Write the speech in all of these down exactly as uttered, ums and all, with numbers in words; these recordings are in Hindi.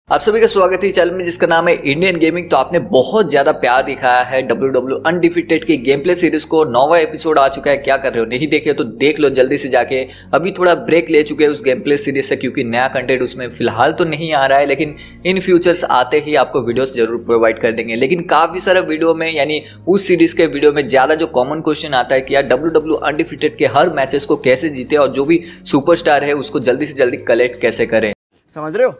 आप सभी का स्वागत है चैनल में जिसका नाम है इंडियन गेमिंग। तो आपने बहुत ज्यादा प्यार दिखाया है डब्ल्यू डब्ल्यू अनडिफिटेड की गेम प्ले सीरीज को। नौवां एपिसोड आ चुका है, क्या कर रहे हो? नहीं देखे तो देख लो जल्दी से जाके। अभी थोड़ा ब्रेक ले चुके हैं उस गेम प्ले सीरीज से क्योंकि नया कंटेंट उसमें फिलहाल तो नहीं आ रहा है, लेकिन इन फ्यूचर्स आते ही आपको वीडियोस जरूर प्रोवाइड कर देंगे। लेकिन काफी सारा वीडियो में यानी उस सीरीज के वीडियो में ज्यादा जो कॉमन क्वेश्चन आता है कि यार डब्ल्यू डब्ल्यू अनडिफिटेड के हर मैचेस को कैसे जीते और जो भी सुपरस्टार है उसको जल्दी से जल्दी कलेक्ट कैसे करें। समझ रहे हो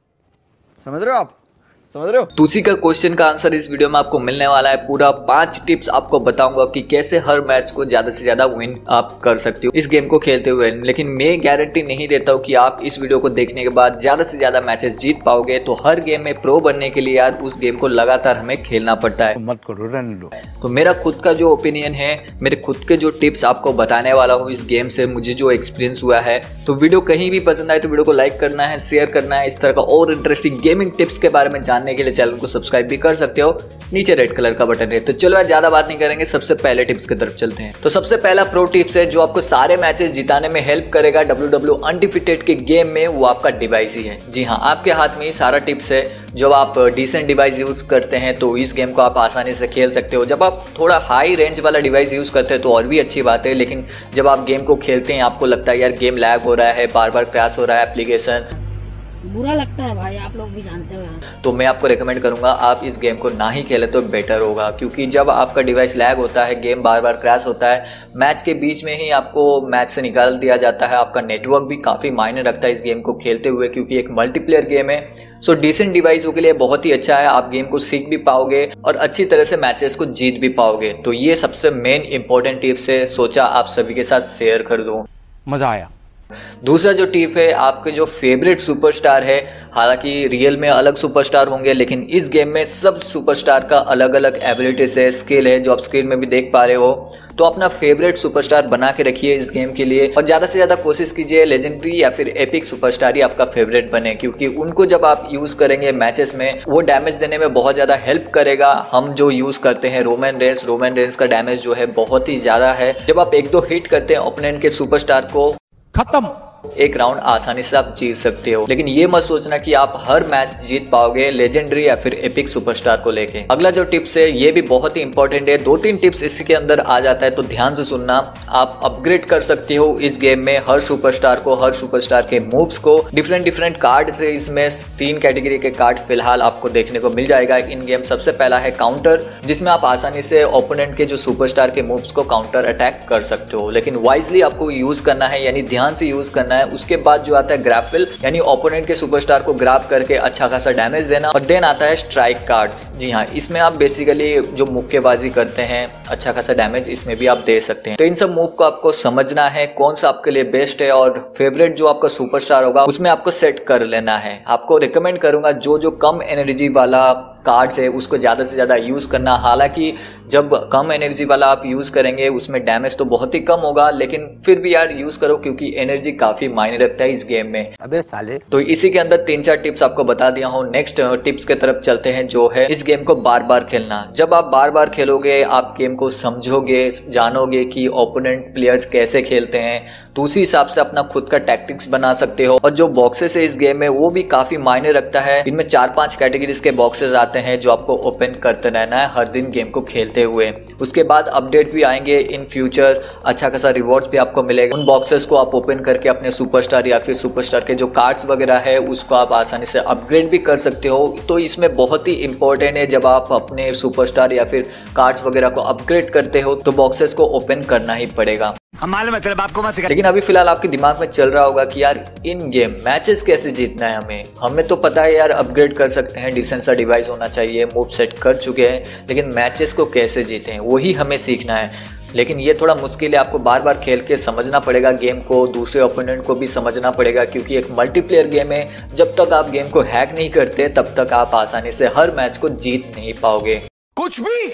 समझ रहे हो आप समझ रहे हो? तो उसी का क्वेश्चन का आंसर इस वीडियो में आपको मिलने वाला है। पूरा पांच टिप्स आपको बताऊंगा कि कैसे हर मैच को ज्यादा से ज्यादा विन आप कर सकते हो इस गेम को खेलते हुए। लेकिन मैं गारंटी नहीं देता हूं कि आप इस वीडियो को देखने के बाद ज्यादा से ज्यादा मैचेस जीत पाओगे। तो हर गेम में प्रो बनने के लिए यार उस गेम को लगातार हमें खेलना पड़ता है। मत करो, रहने दो। तो मेरा खुद का जो ओपिनियन है, मेरे खुद के जो टिप्स आपको बताने वाला हूँ इस गेम से मुझे जो एक्सपीरियंस हुआ है। तो वीडियो कहीं भी पसंद आए तो वीडियो को लाइक करना है, शेयर करना है। इस तरह का और इंटरेस्टिंग गेमिंग टिप्स के बारे में जानने के लिए चैनल को सब्सक्राइब भी कर सकते हो, नीचे रेड कलर का बटन है। तो चलो यार ज्यादा बात नहीं करेंगे, सबसे पहले टिप्स की तरफ चलते हैं। तो सबसे पहला प्रो टिप्स है जो आपको सारे मैचेस जिताने में हेल्प करेगा डब्ल्यू डब्ल्यू अनडिफिटेड के गेम में, वो आपका डिवाइस ही है। जी हाँ, आपके हाथ में ही सारा टिप्स है। जब आप डिसेंट डिवाइस यूज करते हैं तो इस गेम को आप आसानी से खेल सकते हो। जब आप थोड़ा हाई रेंज वाला डिवाइस यूज करते हैं तो और भी अच्छी बात है। लेकिन जब आप गेम को खेलते हैं आपको लगता है यार गेम लैग हो रहा है, बार बार क्रैश हो रहा है एप्लीकेशन, बुरा लगता है भाई, आप लोग भी जानते हो। तो मैं आपको रेकमेंड करूंगा आप इस गेम को ना ही खेलें तो बेटर होगा। क्योंकि जब आपका डिवाइस लैग होता है, गेम बार बार क्रैश होता है, मैच के बीच में ही आपको मैच से निकाल दिया जाता है। आपका नेटवर्क भी काफ़ी मायने रखता है इस गेम को खेलते हुए क्योंकि एक मल्टीप्लेयर गेम है। सो डिसेंट डिवाइसों के लिए बहुत ही अच्छा है। आप गेम को सीख भी पाओगे और अच्छी तरह से मैचेस को जीत भी पाओगे। तो ये सबसे मेन इंपॉर्टेंट टिप्स है, सोचा आप सभी के साथ शेयर कर दूँ। मजा आया। दूसरा जो टिप है, आपके जो फेवरेट सुपरस्टार है, हालांकि रियल में अलग सुपरस्टार होंगे लेकिन इस गेम में सब सुपरस्टार का अलग अलग एबिलिटीज है, स्किल है, जो आप स्क्रीन में भी देख पा रहे हो। तो अपना फेवरेट सुपरस्टार बना के रखिए इस गेम के लिए और ज़्यादा से ज़्यादा कोशिश कीजिए लेजेंडरी या फिर एपिक सुपरस्टार ही आपका फेवरेट बने, क्योंकि उनको जब आप यूज़ करेंगे मैचेस में वो डैमेज देने में बहुत ज़्यादा हेल्प करेगा। हम जो यूज़ करते हैं रोमन रेंस, रोमन रेंस का डैमेज जो है बहुत ही ज़्यादा है। जब आप एक दो हिट करते हैं ओपोनेंट के सुपरस्टार को, खत्म, एक राउंड आसानी से आप जीत सकते हो। लेकिन ये मत सोचना कि आप हर मैच जीत पाओगे लेजेंडरी या फिर एपिक सुपरस्टार को लेके। अगला जो टिप्स है ये भी बहुत ही इंपॉर्टेंट है। दो तीन टिप्स इसी के अंदर आ जाता है तो ध्यान से सुनना। आप अपग्रेड कर सकते हो इस गेम में हर सुपरस्टार को, हर सुपरस्टार के मूव्स को। डिफरेंट डिफरेंट कार्ड से इसमें तीन कैटेगरी के कार्ड फिलहाल आपको देखने को मिल जाएगा इन गेम। सबसे पहला है काउंटर, जिसमें आप आसानी से ओपोनेंट के जो सुपरस्टार के मूव्स को काउंटर अटैक कर सकते हो, लेकिन वाइजली आपको यूज करना है, यानी ध्यान से यूज करना है। उसके बाद जो आता है ग्रैपल, यानी ओपोनेंट के सुपरस्टार को ग्रैप करके अच्छा खासा डैमेज देना। और देन आता है स्ट्राइक कार्ड्स। जी हाँ, इसमें आप बेसिकली जो मुक्केबाजी करते हैं अच्छा खासा डैमेज इसमें भी आप दे सकते हैं। तो इन सब मूव को आपको समझना है कौन सा आपके लिए बेस्ट है और फेवरेट जो आपका सुपरस्टार होगा उसमें आपको सेट कर लेना है। आपको रिकमेंड करूंगा जो जो कम एनर्जी वाला कार्ड्स है उसको ज्यादा से ज्यादा यूज करना। हालांकि जब कम एनर्जी वाला आप यूज करेंगे उसमें डैमेज तो बहुत ही कम होगा, लेकिन फिर भी यार यूज करो क्योंकि एनर्जी काफी मायने रखता है इस गेम में। अबे साले। तो इसी के अंदर तीन चार टिप्स आपको बता दिया हूँ। नेक्स्ट टिप्स के तरफ चलते हैं जो है इस गेम को बार बार खेलना। जब आप बार बार खेलोगे आप गेम को समझोगे, जानोगे कि ओपोनेंट प्लेयर्स कैसे खेलते हैं, तो उसी हिसाब से अपना खुद का टैक्टिक्स बना सकते हो। और जो बॉक्सेस है इस गेम में वो भी काफी मायने रखता है। इनमें चार पांच कैटेगरीज के बॉक्सेस आते हैं जो आपको ओपन करते रहना है हर दिन गेम को खेलते हुए। उसके बाद अपडेट भी आएंगे इन फ्यूचर, अच्छा खासा रिवॉर्ड्स भी आपको मिलेगा। उन बॉक्सेस को आप ओपन करके अपने सुपरस्टार या फिर सुपरस्टार के जो कार्ड्स वगैरह है उसको आप आसानी से अपग्रेड भी कर सकते हो। तो इसमें बहुत ही इंपॉर्टेंट है जब आप अपने सुपरस्टार या फिर कार्ड्स वगैरह को अपग्रेड करते हो तो बॉक्सेस को ओपन करना ही पड़ेगा। मतलब आपको मत सिखा। लेकिन अभी फिलहाल आपके दिमाग में चल रहा होगा कि यार इन गेम मैचेस कैसे जीतना है हमें हमें तो पता है यार अपग्रेड कर सकते हैं, डिसेंट सा डिवाइस होना चाहिए, मूव सेट कर चुके हैं, लेकिन मैचेस को कैसे जीतें वही हमें सीखना है। लेकिन ये थोड़ा मुश्किल है, आपको बार बार खेल के समझना पड़ेगा गेम को, दूसरे ओपोनेंट को भी समझना पड़ेगा क्योंकि एक मल्टीप्लेयर गेम है। जब तक आप गेम को हैक नहीं करते तब तक आप आसानी से हर मैच को जीत नहीं पाओगे। कुछ भी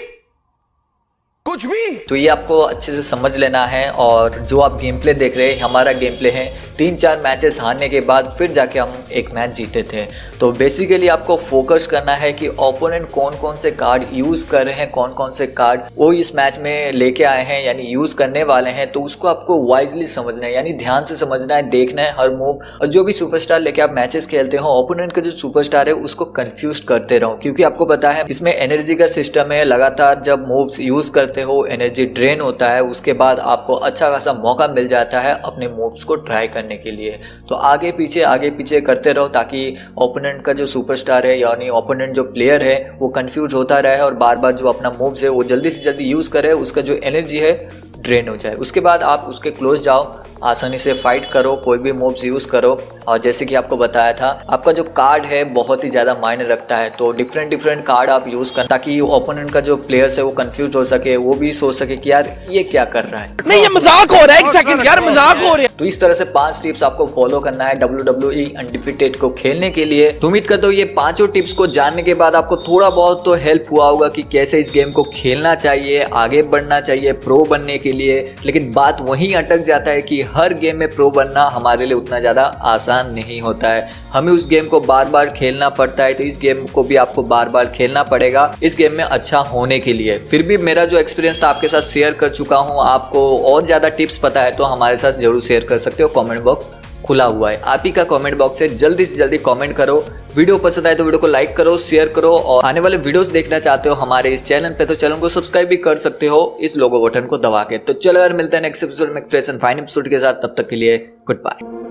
कुछ भी तो ये आपको अच्छे से समझ लेना है। और जो आप गेम प्ले देख रहे हैं हमारा गेम प्ले है तीन चार मैचेस हारने के बाद फिर जाके हम एक मैच जीते थे। तो बेसिकली आपको फोकस करना है कि ओपोनेंट कौन कौन से कार्ड यूज कर रहे हैं, कौन कौन से कार्ड वो इस मैच में लेके आए हैं यानी यूज करने वाले हैं। तो उसको आपको वाइजली समझना है, यानी ध्यान से समझना है, देखना है हर मूव। और जो भी सुपरस्टार लेके आप मैचेस खेलते हो, ओपोनेंट का जो सुपरस्टार है उसको कंफ्यूज करते रहो, क्योंकि आपको पता है इसमें एनर्जी का सिस्टम है। लगातार जब मूव्स यूज करते हो एनर्जी ड्रेन होता है, उसके बाद आपको अच्छा खासा मौका मिल जाता है अपने मूव्स को ट्राई करने के लिए। तो आगे पीछे आगे पीछे करते रहो ताकि ओपोनेंट का जो सुपरस्टार है यानी ओपोनेंट जो प्लेयर है वो कंफ्यूज होता रहे और बार बार जो अपना मूव्स है वो जल्दी से जल्दी यूज करे, उसका जो एनर्जी है ड्रेन हो जाए। उसके बाद आप उसके क्लोज जाओ, आसानी से फाइट करो, कोई भी मूव्स यूज करो। और जैसे कि आपको बताया था, आपका जो कार्ड है बहुत ही ज्यादा मायने रखता है, तो डिफरेंट डिफरेंट कार्ड आप यूज करना ताकि ओपोनेंट का जो प्लेयर्स है वो कंफ्यूज हो सके, वो भी सोच सके कि यार ये क्या कर रहा है, नहीं ये मजाक हो रहा है, एक सेकंड यार मजाक हो रहा है। तो इस तरह से पांच टिप्स आपको फॉलो करना है डब्ल्यू डब्ल्यू ई अनडिफिटेड को खेलने के लिए। तो उम्मीद करता हूं ये पांचों टिप्स को जानने के बाद आपको थोड़ा बहुत तो हेल्प हुआ होगा कि कैसे इस गेम को खेलना चाहिए, आगे बढ़ना चाहिए प्रो बनने के लिए। लेकिन बात वहीं अटक जाता है कि हर गेम में प्रो बनना हमारे लिए उतना ज्यादा आसान नहीं होता है, हमें उस गेम को बार बार खेलना पड़ता है। तो इस गेम को भी आपको बार बार खेलना पड़ेगा इस गेम में अच्छा होने के लिए। फिर भी मेरा जो एक्सपीरियंस था आपके साथ शेयर कर चुका हूं, आपको और ज्यादा टिप्स पता है तो हमारे साथ जरूर शेयर कर सकते हो, कमेंट बॉक्स खुला हुआ है। आप ही का कमेंट बॉक्स है, जल्दी से जल्दी कमेंट करो। वीडियो पसंद आए तो वीडियो को लाइक करो, शेयर करो, और आने वाले वीडियोस देखना चाहते हो हमारे इस चैनल पे तो चैनल को सब्सक्राइब भी कर सकते हो इस लोगो बटन को दबा के। तो चलो यार मिलते हैं नेक्स्ट एपिसोड में फ्रेश एंड फाइन एपिसोड के साथ, तब तक के लिए गुड बाय।